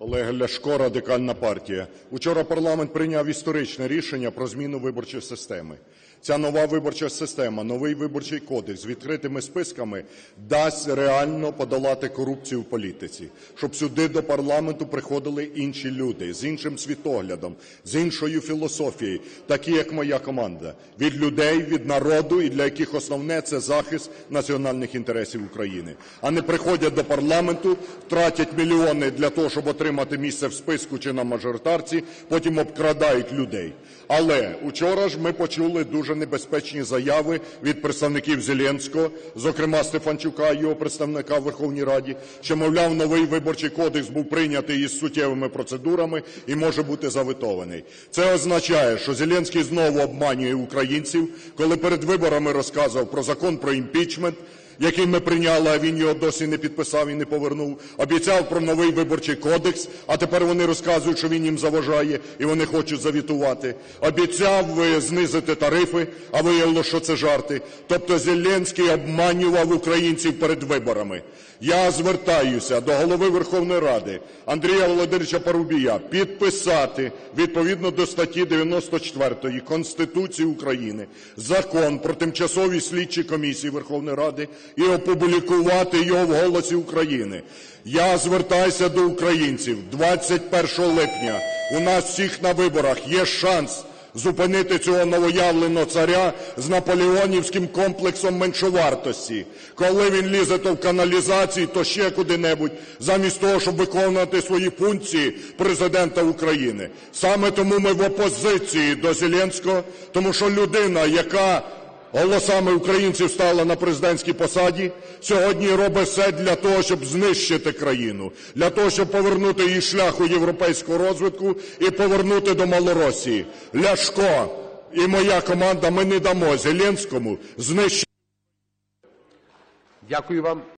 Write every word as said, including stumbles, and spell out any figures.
Олег Ляшко, Радикальна партія. Учора парламент прийняв історичне рішення про зміну виборчої системи. Ця нова виборча система, новий Виборчий кодекс з відкритими списками дасть реально подолати корупцію в політиці, щоб сюди до парламенту приходили інші люди з іншим світоглядом, з іншою філософією, такі як моя команда, від людей, від народу, і для яких основне – це захист національних інтересів України. А не приходять до парламенту, тратять мільйони для того, щоб отримати місце в списку чи на мажоритарці, потім обкрадають людей. Але учора ж ми почули дуже небезпечні заяви від представників Зеленського, зокрема Стефанчука, його представника в Верховній Раді, що, мовляв, новий Виборчий кодекс був прийнятий із суттєвими процедурами і може бути заветований. Це означає, що Зеленський знову обманює українців, коли перед виборами розказував про закон про імпічмент, який ми прийняли, а він його досі не підписав і не повернув, обіцяв про новий Виборчий кодекс, а тепер вони розказують, що він їм заважає і вони хочуть завітувати. Обіцяв знизити тарифи, а виявилося, що це жарти. Тобто Зеленський обманював українців перед виборами. Я звертаюся до Голови Верховної Ради Андрія Володимировича Парубія підписати відповідно до статті дев'яносто четвертої Конституції України Закон про тимчасові слідчі комісії Верховної Ради і опублікувати його в «Голосі України». Я звертаюся до українців. двадцять першого липня у нас всіх на виборах є шанс зупинити цього новоявленого царя з наполеонівським комплексом меншовартості, коли він лізе то в каналізації, то ще куди-небудь, замість того, щоб виконувати свої функції президента України. Саме тому ми в опозиції до Зеленського, тому що людина, яка голосами українців стала на президентській посаді, сьогодні робить все для того, щоб знищити країну, для того, щоб повернути її шляху європейського розвитку і повернути до Малоросії. Ляшко і моя команда, ми не дамо Зеленському знищити. Дякую вам.